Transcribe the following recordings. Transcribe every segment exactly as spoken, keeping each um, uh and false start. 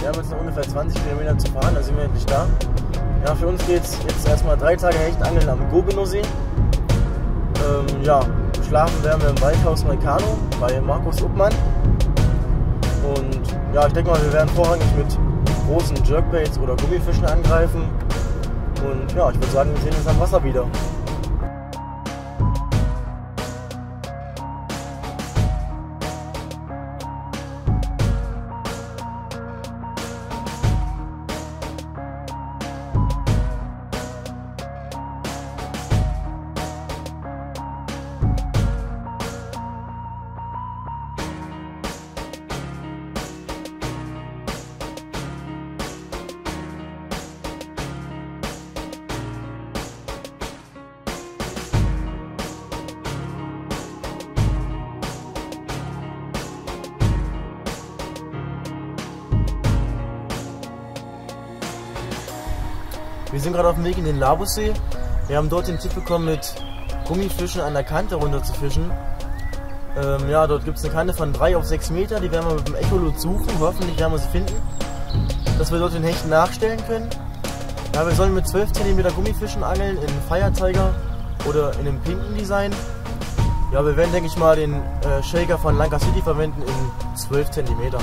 Wir haben jetzt noch ungefähr zwanzig Kilometer zu fahren, da sind wir endlich da. Ja, für uns geht es jetzt erstmal drei Tage Hechtangeln am Gobinersee. Ähm, ja, schlafen werden wir im Waldhaus Meccano bei Markus Uppmann. Und ja, ich denke mal, wir werden vorrangig mit großen Jerkbaits oder Gummifischen angreifen. Und ja, ich würde sagen, wir sehen uns am Wasser wieder. Wir sind gerade auf dem Weg in den Labussee. Wir haben dort den Tipp bekommen, mit Gummifischen an der Kante runter zu fischen. Ähm, ja, dort gibt es eine Kante von drei auf sechs Meter, die werden wir mit dem Echolot suchen. Hoffentlich werden wir sie finden, dass wir dort den Hecht nachstellen können. Ja, wir sollen mit zwölf Zentimeter Gummifischen angeln, in Fire Tiger oder in einem pinken Design. Ja, wir werden, denke ich mal, den äh, Shaker von Lanka City verwenden in zwölf Zentimeter.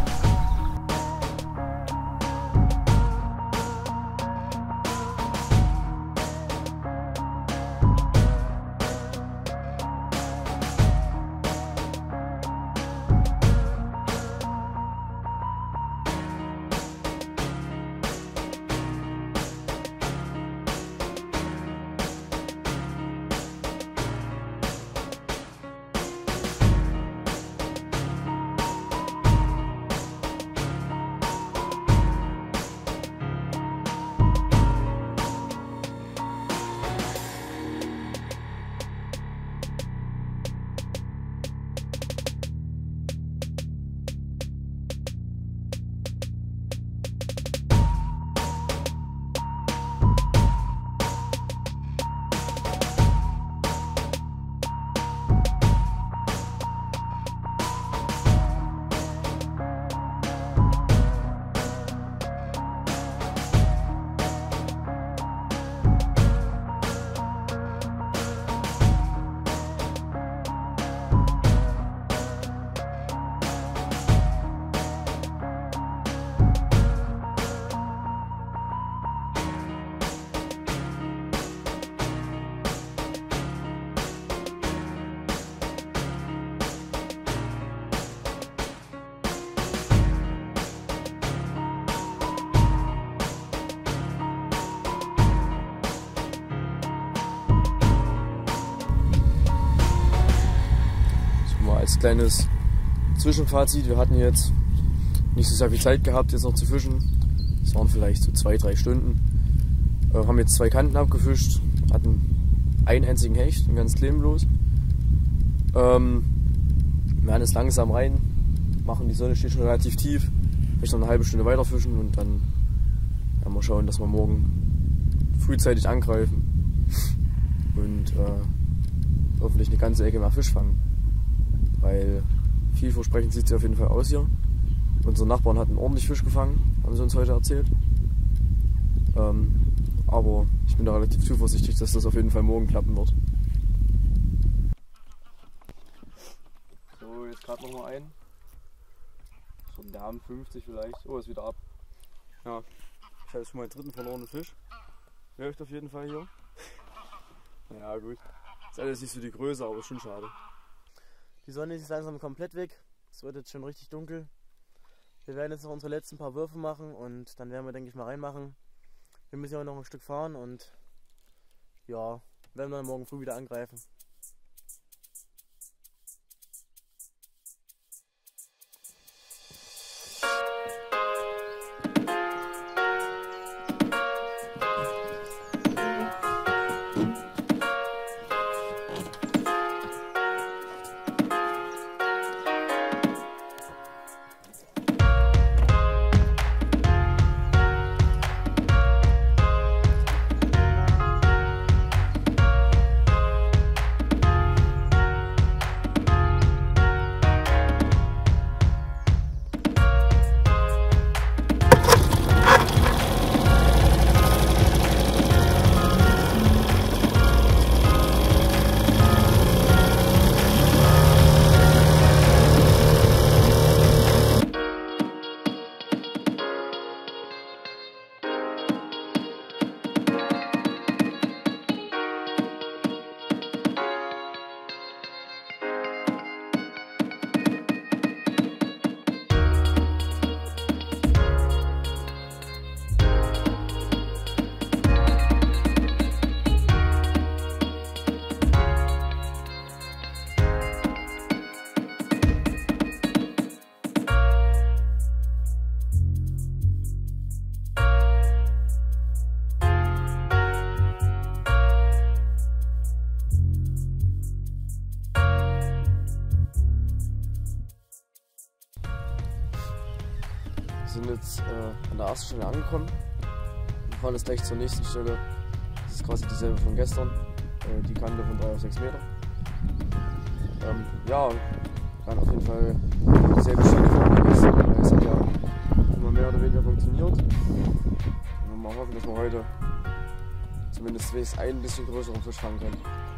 Als kleines Zwischenfazit, wir hatten jetzt nicht so sehr viel Zeit gehabt, jetzt noch zu fischen. Es waren vielleicht so zwei, drei Stunden. Wir haben jetzt zwei Kanten abgefischt, hatten einen einzigen Hecht, einen ganz kleinen bloß. Ähm, wir werden jetzt langsam rein, machen, die Sonne steht schon relativ tief. Vielleicht noch eine halbe Stunde weiter fischen und dann werden wir schauen, dass wir morgen frühzeitig angreifen und äh, hoffentlich eine ganze Ecke mehr Fisch fangen. Weil vielversprechend sieht es auf jeden Fall aus hier. Unsere Nachbarn hatten ordentlich Fisch gefangen, haben sie uns heute erzählt. Ähm, aber ich bin da relativ zuversichtlich, dass das auf jeden Fall morgen klappen wird. So, jetzt gerade noch mal ein. So ein Darm fünfzig vielleicht. Oh, ist wieder ab. Ja, ich habe jetzt schon meinen dritten verlorenen Fisch. Läuft auf jeden Fall hier. Ja gut. Ist alles nicht so die Größe, aber ist schon schade. Die Sonne ist jetzt langsam komplett weg. Es wird jetzt schon richtig dunkel. Wir werden jetzt noch unsere letzten paar Würfe machen und dann werden wir, denke ich, mal reinmachen. Wir müssen ja noch ein Stück fahren und ja, werden dann morgen früh wieder angreifen. sind jetzt äh, an der ersten Stelle angekommen und fahren jetzt gleich zur nächsten Stelle. Das ist quasi dieselbe von gestern, äh, die Kante von drei auf sechs Meter. Ähm, ja, dann auf jeden Fall dieselbe Stelle von gestern. Es hat ja immer mehr oder weniger funktioniert. Und wir mal hoffen, dass wir heute zumindest ein bisschen größeren Fisch fangen können.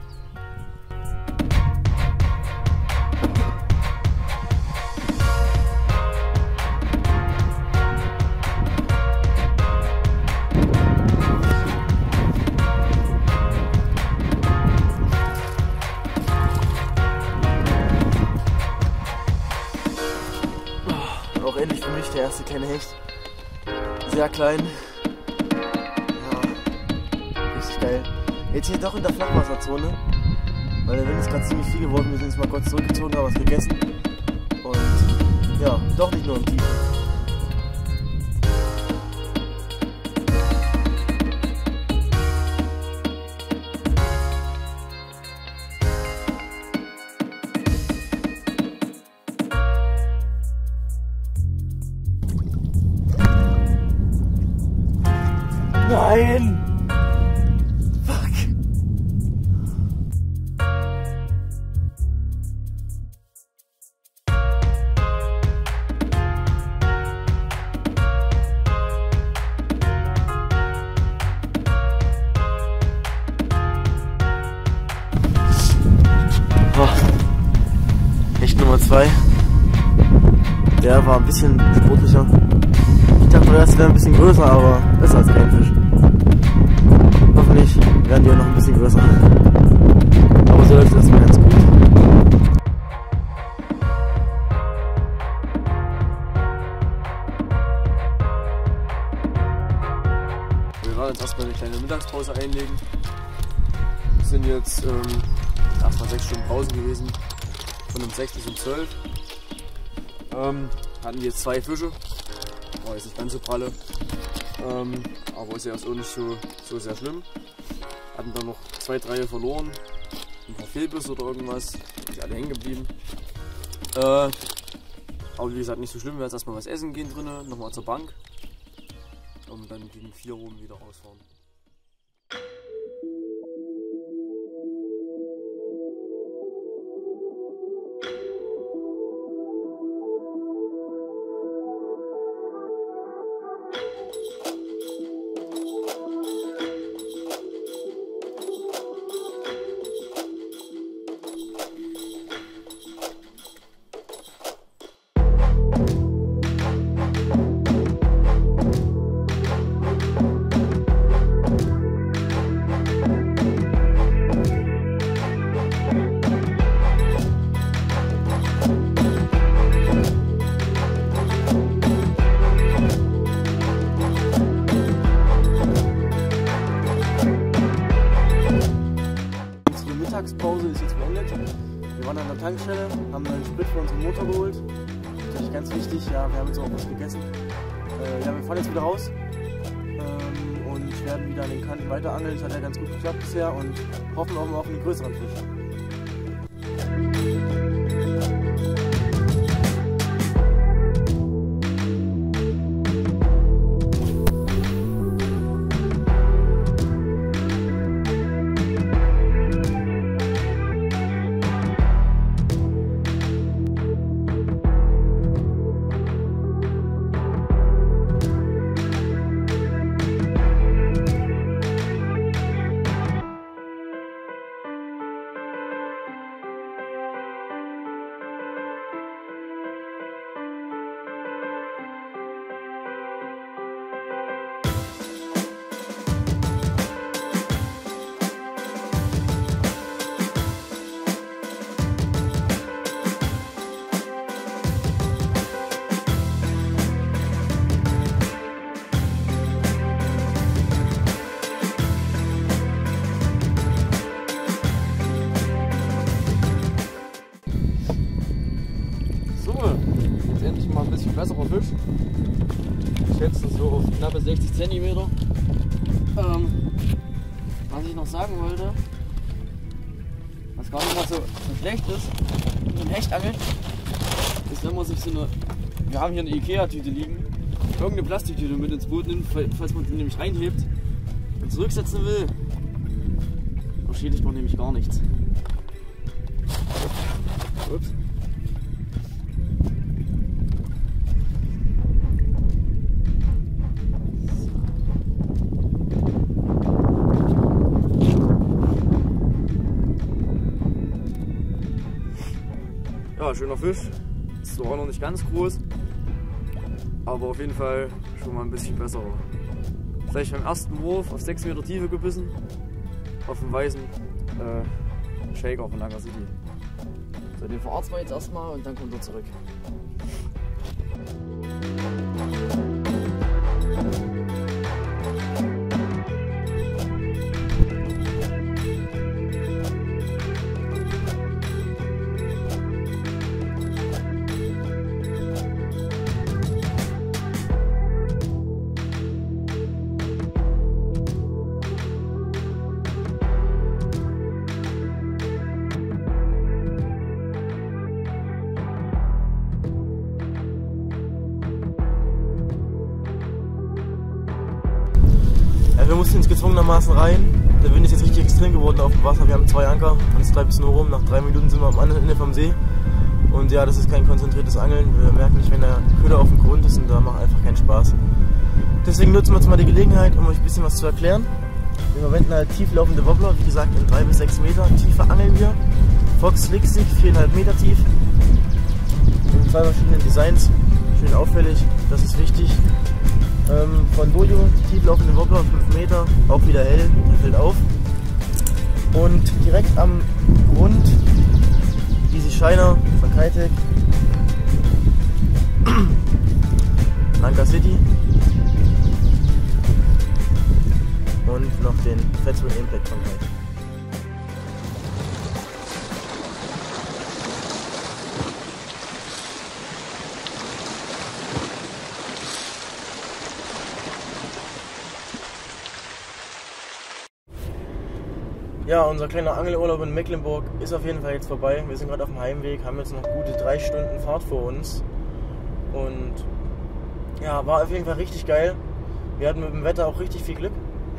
Auch endlich für mich der erste kleine Hecht. Sehr klein. Ja, richtig geil. Jetzt hier doch in der Flachwasserzone, weil der Wind ist gerade ziemlich viel geworden. Wir sind jetzt mal kurz zurückgezogen, haben was gegessen. Und ja, doch nicht nur im Tiefen. Nein! Fuck! Oh. Hecht Nummer zwei. Der war ein bisschen sportlicher. Ich dachte, das wäre ein bisschen größer, aber besser als kein Fisch. Hoffentlich werden die auch noch ein bisschen größer. Aber so läuft das mal ganz gut. Wir werden jetzt erstmal eine kleine Mittagspause einlegen. Wir sind jetzt ähm, erstmal sechs Stunden Pause gewesen. Von um sechs bis um zwölf. Ähm, hatten jetzt zwei Fische. War jetzt nicht ganz so pralle. Ähm, aber ist ja erst auch nicht so, so sehr schlimm. Hatten dann noch zwei, drei verloren. Ein paar Fehlbisse oder irgendwas. Die alle hängen geblieben. Äh, aber wie gesagt, nicht so schlimm. Wir werden jetzt erstmal was essen gehen drinnen. Nochmal zur Bank. Und dann gegen vier rum wieder rausfahren. Mittagspause ist jetzt beendet. Wir waren an der Tankstelle, haben einen Sprit für unseren Motor geholt. Natürlich ganz wichtig, ja, wir haben jetzt auch was gegessen. Äh, ja, wir fahren jetzt wieder raus ähm, und werden wieder an den Kanten weiter angeln. Das hat ja ganz gut geklappt bisher und hoffen auch mal auf einen größeren Fisch. Endlich mal ein bisschen besserer Fisch. Ich schätze so auf knappe sechzig Zentimeter. Ähm, was ich noch sagen wollte, was gar nicht mal so, so schlecht ist, mit dem Hechtangeln, ist, wenn man sich so eine, wir haben hier eine Ikea-Tüte liegen, irgendeine Plastiktüte mit ins Boot nimmt, falls man die nämlich reinhebt und zurücksetzen will. Beschädigt man nämlich gar nichts. Ups. Ja, schöner Fisch. Ist zwar auch noch nicht ganz groß, aber auf jeden Fall schon mal ein bisschen besser. Gleich beim ersten Wurf auf sechs Meter Tiefe gebissen, auf dem weißen äh, Shaker von Lanker City. So, den verarzt man jetzt erstmal und dann kommt er zurück. Ja, wir mussten jetzt gezwungenermaßen rein. Der Wind ist jetzt richtig extrem geworden auf dem Wasser. Wir haben zwei Anker und es treibt es nur rum. Nach drei Minuten sind wir am anderen Ende vom See. Und ja, das ist kein konzentriertes Angeln. Wir merken nicht, wenn der Köder auf dem Grund ist, und da macht einfach keinen Spaß. Deswegen nutzen wir jetzt mal die Gelegenheit, um euch ein bisschen was zu erklären. Wir verwenden halt tieflaufende Wobbler, wie gesagt in drei bis sechs Meter Tiefe angeln wir. Fox Lixig, vier Komma fünf Meter tief. In zwei verschiedenen Designs, schön auffällig, das ist wichtig. Ähm, von Bojo, tieflaufende Wobbler, fünf Meter, auch wieder hell, der fällt auf. Und direkt am Grund Easy Shiner von Keitech, Lanker City und noch den Fetzwin Impact von Keitech. Ja, unser kleiner Angelurlaub in Mecklenburg ist auf jeden Fall jetzt vorbei. Wir sind gerade auf dem Heimweg, haben jetzt noch gute drei Stunden Fahrt vor uns. Und ja, war auf jeden Fall richtig geil. Wir hatten mit dem Wetter auch richtig viel Glück.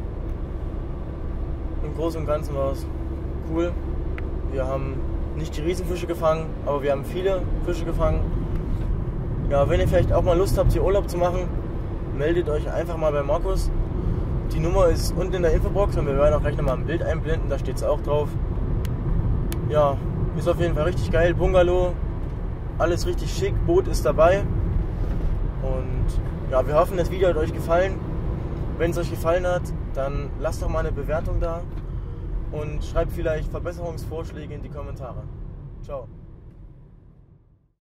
Im Großen und Ganzen war es cool. Wir haben nicht die Riesenfische gefangen, aber wir haben viele Fische gefangen. Ja, wenn ihr vielleicht auch mal Lust habt, hier Urlaub zu machen, meldet euch einfach mal bei Markus. Die Nummer ist unten in der Infobox und wir werden auch gleich nochmal ein Bild einblenden, da steht es auch drauf. Ja, ist auf jeden Fall richtig geil. Bungalow, alles richtig schick, Boot ist dabei. Und ja, wir hoffen, das Video hat euch gefallen. Wenn es euch gefallen hat, dann lasst doch mal eine Bewertung da und schreibt vielleicht Verbesserungsvorschläge in die Kommentare. Ciao.